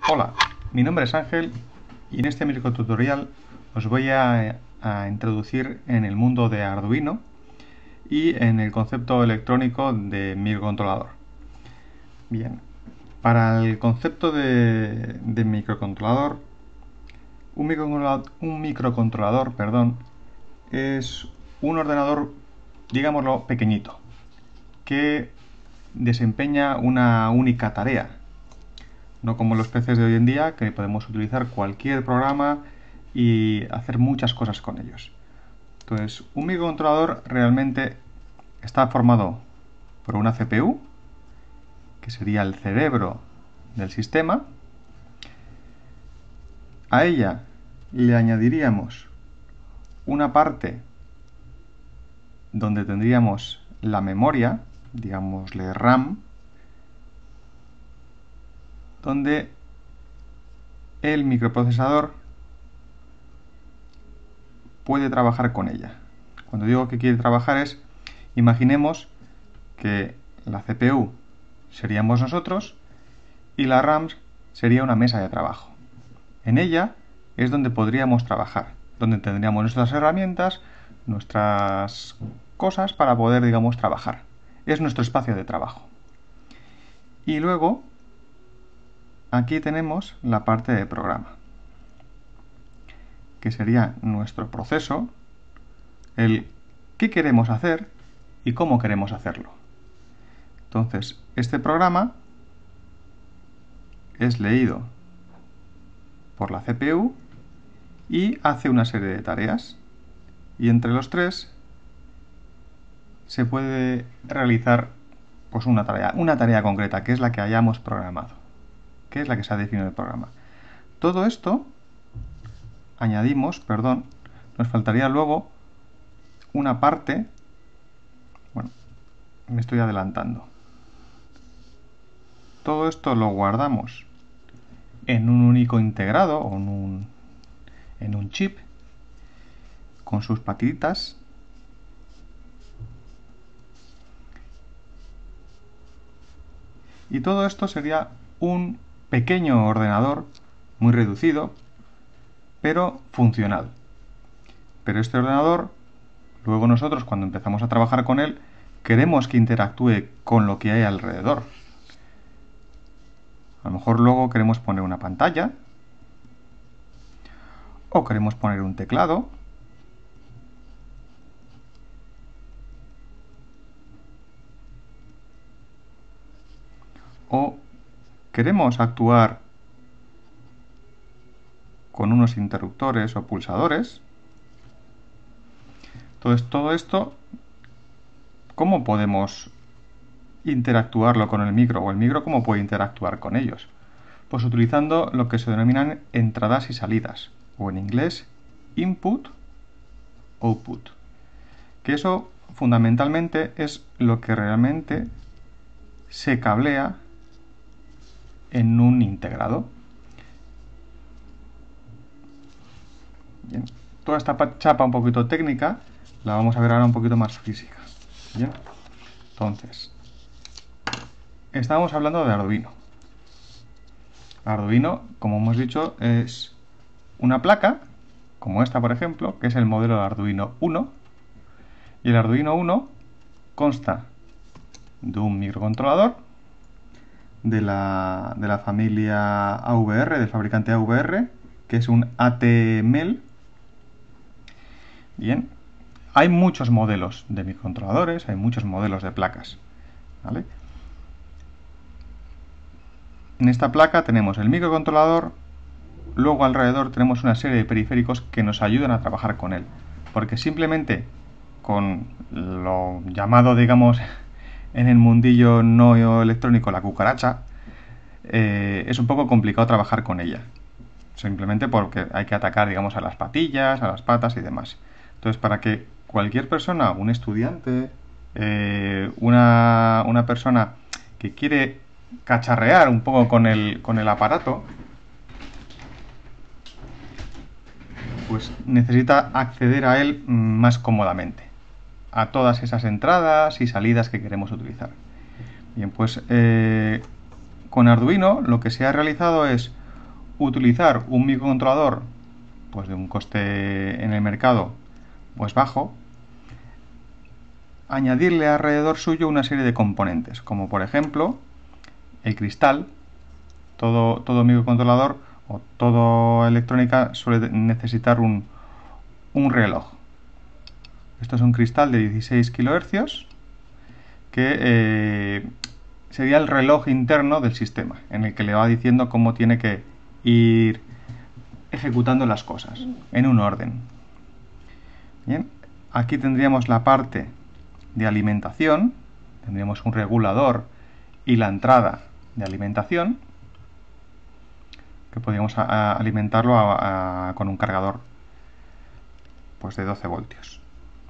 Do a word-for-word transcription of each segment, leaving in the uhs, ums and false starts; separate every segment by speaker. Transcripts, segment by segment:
Speaker 1: Hola, mi nombre es Ángel y en este microtutorial os voy a, a introducir en el mundo de Arduino y en el concepto electrónico de microcontrolador. Bien, para el concepto de, de microcontrolador, un microcontrolador, un microcontrolador perdón, es un ordenador, digámoslo, pequeñito, que desempeña una única tarea. No como los P Cs de hoy en día, que podemos utilizar cualquier programa y hacer muchas cosas con ellos. Entonces, un microcontrolador realmente está formado por una C P U, que sería el cerebro del sistema. A ella le añadiríamos una parte donde tendríamos la memoria, digámosle RAM, donde el microprocesador puede trabajar con ella. Cuando digo que quiere trabajar es, imaginemos que la C P U seríamos nosotros y la RAM sería una mesa de trabajo. En ella es donde podríamos trabajar, donde tendríamos nuestras herramientas, nuestras cosas para poder, digamos, trabajar. Es nuestro espacio de trabajo. Y luego, aquí tenemos la parte de programa, que sería nuestro proceso, el qué queremos hacer y cómo queremos hacerlo. Entonces, este programa es leído por la C P U y hace una serie de tareas. Y entre los tres se puede realizar pues una tarea, una tarea concreta, que es la que hayamos programado, que es la que se ha definido en el programa. Todo esto añadimos, perdón, nos faltaría luego una parte, bueno, me estoy adelantando. Todo esto lo guardamos en un único integrado o en un, en un chip con sus patitas. Y todo esto sería un pequeño ordenador muy reducido, pero funcional. Pero este ordenador, luego nosotros cuando empezamos a trabajar con él, queremos que interactúe con lo que hay alrededor. A lo mejor luego queremos poner una pantalla, o queremos poner un teclado, o queremos actuar con unos interruptores o pulsadores. Entonces, todo esto, ¿cómo podemos interactuarlo con el micro? O el micro, ¿cómo puede interactuar con ellos? Pues utilizando lo que se denominan entradas y salidas, o en inglés, input, output. Que eso, fundamentalmente, es lo que realmente se cablea en un integrado. Bien. Toda esta chapa un poquito técnica la vamos a ver ahora un poquito más física. Bien. Entonces, estamos hablando de Arduino. Arduino, como hemos dicho, es una placa, como esta por ejemplo, que es el modelo de Arduino uno. Y el Arduino uno consta de un microcontrolador de la, de la familia A V R, del fabricante A V R, que es un A T M E L. Bien, hay muchos modelos de microcontroladores, hay muchos modelos de placas, ¿vale? En esta placa tenemos el microcontrolador, luego alrededor tenemos una serie de periféricos que nos ayudan a trabajar con él, porque simplemente con lo llamado, digamos, en el mundillo no electrónico la cucaracha, eh, es un poco complicado trabajar con ella, simplemente porque hay que atacar, digamos, a las patillas, a las patas y demás. Entonces, para que cualquier persona, un estudiante, eh, una, una persona que quiere cacharrear un poco con el, con el aparato, pues necesita acceder a él más cómodamente, a todas esas entradas y salidas que queremos utilizar. Bien, pues eh, con Arduino lo que se ha realizado es utilizar un microcontrolador pues de un coste en el mercado pues bajo, añadirle alrededor suyo una serie de componentes, como por ejemplo el cristal. Todo, todo microcontrolador o toda electrónica suele necesitar un, un reloj. Esto es un cristal de dieciséis kilohercios que eh, sería el reloj interno del sistema, en el que le va diciendo cómo tiene que ir ejecutando las cosas, en un orden. Bien, aquí tendríamos la parte de alimentación, tendríamos un regulador y la entrada de alimentación, que podríamos a, a alimentarlo a, a, con un cargador pues de doce voltios.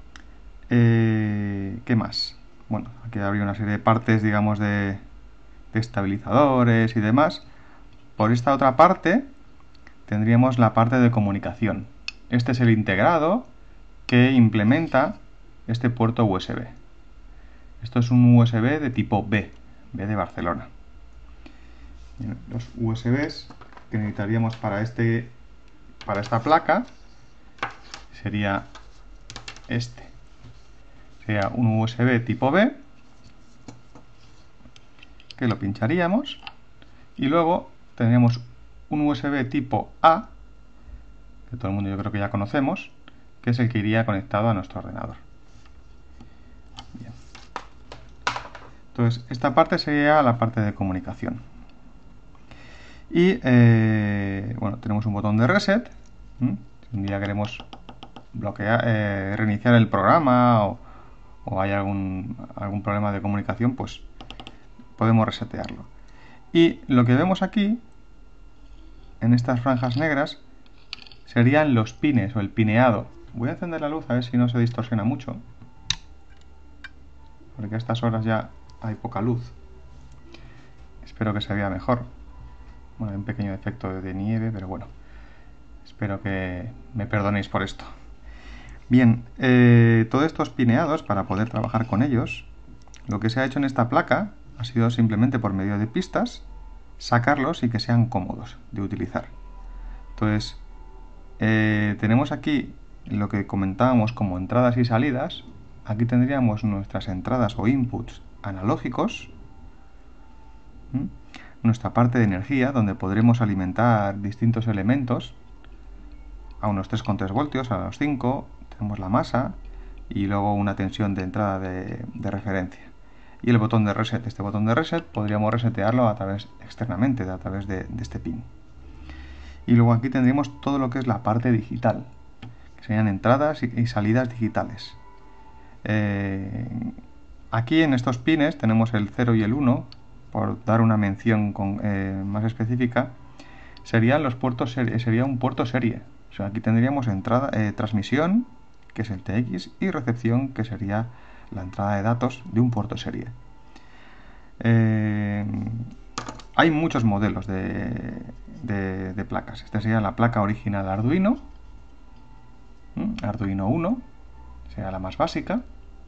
Speaker 1: Eh, ¿Qué más? Bueno, aquí habría una serie de partes, digamos, de, de estabilizadores y demás. Por esta otra parte tendríamos la parte de comunicación. Este es el integrado que implementa este puerto U S B. Esto es un U S B de tipo B, B de Barcelona. Bien, los U S Bs que necesitaríamos para, este, para esta placa sería este. Sería un U S B tipo B, que lo pincharíamos, y luego tendríamos un U S B tipo A, que todo el mundo yo creo que ya conocemos, que es el que iría conectado a nuestro ordenador. Bien. Entonces, esta parte sería la parte de comunicación. Y, eh, bueno, tenemos un botón de reset. ¿Mm? Si un día queremos bloquear, eh, reiniciar el programa o, o hay algún, algún problema de comunicación, pues podemos resetearlo. Y lo que vemos aquí, en estas franjas negras, serían los pines o el pineado. Voy a encender la luz a ver si no se distorsiona mucho, porque a estas horas ya hay poca luz. Espero que se vea mejor. Bueno, hay un pequeño efecto de nieve, pero bueno, espero que me perdonéis por esto. Bien, eh, todos estos pineados, para poder trabajar con ellos, lo que se ha hecho en esta placa ha sido simplemente por medio de pistas sacarlos y que sean cómodos de utilizar. Entonces, eh, tenemos aquí lo que comentábamos como entradas y salidas. Aquí tendríamos nuestras entradas o inputs analógicos, ¿Mm? nuestra parte de energía, donde podremos alimentar distintos elementos a unos tres coma tres voltios, a los cinco, tenemos la masa y luego una tensión de entrada de, de referencia. Y el botón de reset. Este botón de reset podríamos resetearlo a través externamente, a través de, de este pin. Y luego aquí tendríamos todo lo que es la parte digital, que serían entradas y, y salidas digitales. Eh, aquí en estos pines tenemos el cero y el uno, por dar una mención con, eh, más específica, serían los puertos serie, sería un puerto serie. O sea, aquí tendríamos entrada, eh, transmisión, que es el T X, y recepción, que sería la entrada de datos de un puerto serie. Eh, hay muchos modelos de, de, de placas. Esta sería la placa original Arduino, ¿Mm? Arduino uno, sería la más básica.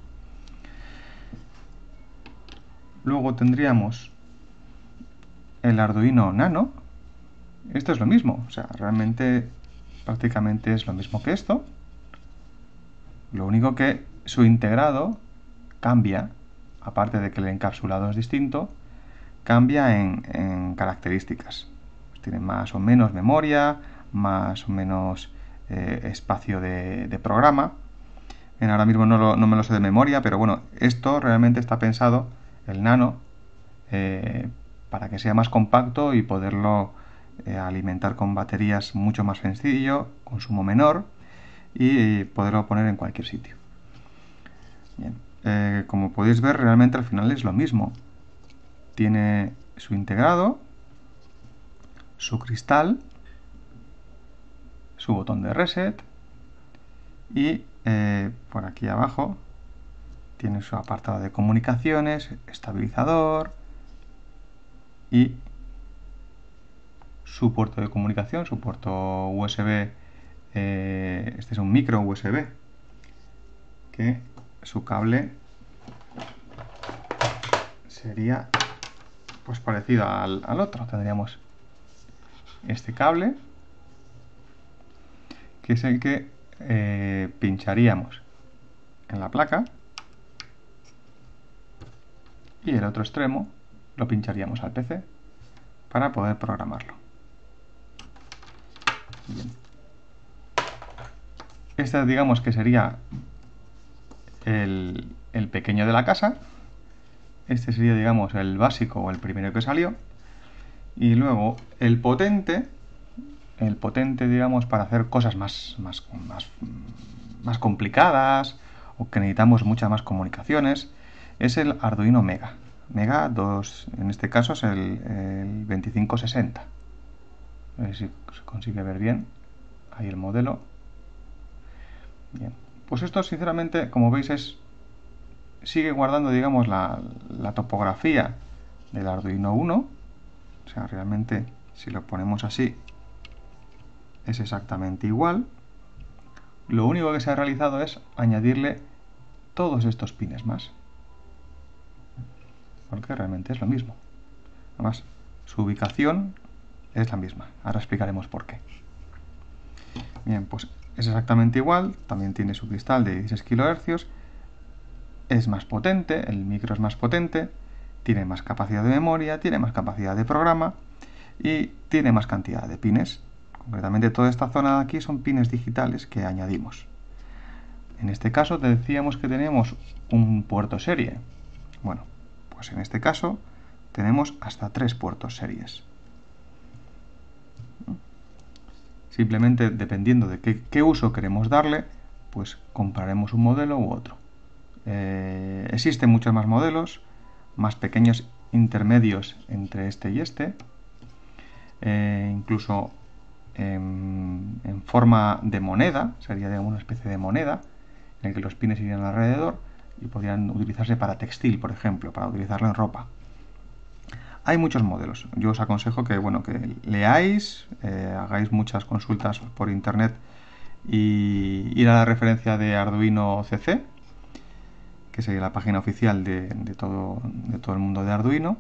Speaker 1: Luego tendríamos el Arduino Nano. Esto es lo mismo, o sea, realmente prácticamente es lo mismo que esto. Lo único que su integrado cambia, aparte de que el encapsulado es distinto, cambia en, en características. Pues tiene más o menos memoria, más o menos eh, espacio de, de programa. Bien, ahora mismo no, lo, no me lo sé de memoria, pero bueno, esto realmente está pensado, el Nano, eh, para que sea más compacto y poderlo eh, alimentar con baterías mucho más sencillo, consumo menor, y poderlo poner en cualquier sitio. Bien. Eh, como podéis ver, realmente al final es lo mismo. Tiene su integrado, su cristal, su botón de reset y eh, por aquí abajo tiene su apartado de comunicaciones, estabilizador y su puerto de comunicación, su puerto U S B. Eh, este es un micro U S B, que su cable sería pues parecido al, al otro. Tendríamos este cable, que es el que eh, pincharíamos en la placa, y el otro extremo lo pincharíamos al P C para poder programarlo. Bien. Este, digamos que sería el, el pequeño de la casa. Este sería, digamos, el básico o el primero que salió. Y luego el potente, el potente, digamos, para hacer cosas más, más, más, más complicadas o que necesitamos muchas más comunicaciones, es el Arduino Mega. Mega dos, en este caso es el, el veinticinco sesenta. A ver si se consigue ver bien. Ahí el modelo. Bien. Pues esto, sinceramente, como veis, es sigue guardando, digamos, la, la topografía del Arduino uno. O sea, realmente, si lo ponemos así, es exactamente igual. Lo único que se ha realizado es añadirle todos estos pines más, porque realmente es lo mismo. Además, su ubicación es la misma. Ahora explicaremos por qué. Bien, pues es exactamente igual. También tiene su cristal de dieciséis kilohercios. Es más potente, el micro es más potente, tiene más capacidad de memoria, tiene más capacidad de programa y tiene más cantidad de pines. Concretamente, toda esta zona de aquí son pines digitales que añadimos. En este caso te decíamos que tenemos un puerto serie. Bueno, pues en este caso tenemos hasta tres puertos series. Simplemente dependiendo de qué, qué uso queremos darle, pues compraremos un modelo u otro. Eh, existen muchos más modelos, más pequeños, intermedios entre este y este. Eh, incluso en, en forma de moneda, sería de una especie de moneda, en el que los pines irían alrededor y podrían utilizarse para textil, por ejemplo, para utilizarlo en ropa. Hay muchos modelos. Yo os aconsejo que, bueno, que leáis, eh, hagáis muchas consultas por internet y ir a la referencia de Arduino C C, que sería la página oficial de, de, todo, de todo el mundo de Arduino.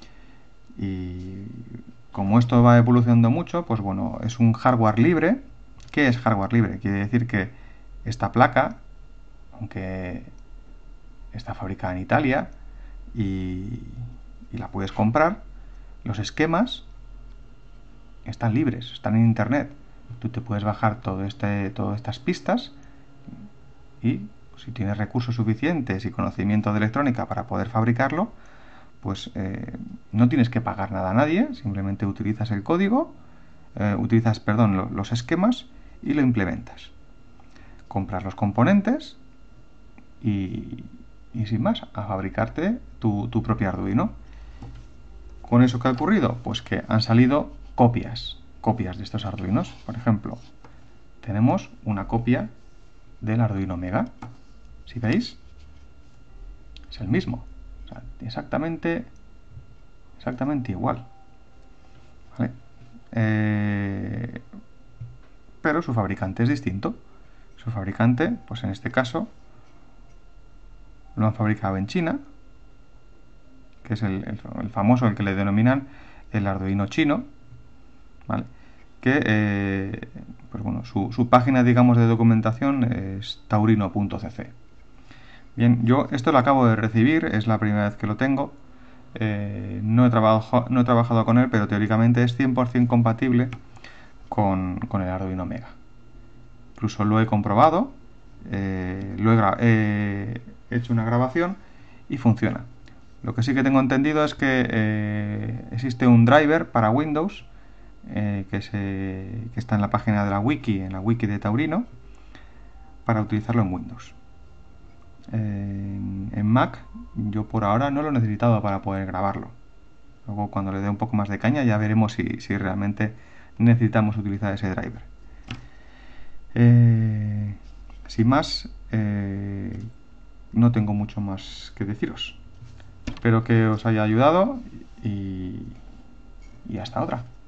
Speaker 1: Y como esto va evolucionando mucho, pues bueno, es un hardware libre. ¿Qué es hardware libre? Quiere decir que esta placa, aunque está fabricada en Italia y, y la puedes comprar, los esquemas están libres, están en internet. Tú te puedes bajar todo este, todas estas pistas y si tienes recursos suficientes y conocimiento de electrónica para poder fabricarlo, pues eh, no tienes que pagar nada a nadie, simplemente utilizas el código, eh, utilizas, perdón, lo, los esquemas y lo implementas. Compras los componentes y, y sin más, a fabricarte tu, tu propio Arduino. ¿Con eso qué ha ocurrido? Pues que han salido copias, copias de estos Arduinos. Por ejemplo, tenemos una copia del Arduino Mega. Si veis, es el mismo. O sea, exactamente, exactamente igual. ¿Vale? Eh, pero su fabricante es distinto. Su fabricante, pues en este caso, lo han fabricado en China, que es el, el, el famoso, el que le denominan el Arduino chino, ¿vale? Que, eh, pues bueno, su, su página, digamos, de documentación es taurino punto c c. Bien, yo esto lo acabo de recibir, es la primera vez que lo tengo. Eh, no, he trabajado, no he trabajado con él, pero teóricamente es cien por cien compatible con, con el Arduino Mega. Incluso lo he comprobado, eh, lo he, eh, he hecho una grabación y funciona. Lo que sí que tengo entendido es que eh, existe un driver para Windows eh, que, se, que está en la página de la wiki, en la wiki de Taurino, para utilizarlo en Windows. En, en Mac yo por ahora no lo he necesitado para poder grabarlo. Luego cuando le dé un poco más de caña ya veremos si, si realmente necesitamos utilizar ese driver. Eh, sin más, eh, no tengo mucho más que deciros. Espero que os haya ayudado y, y hasta otra.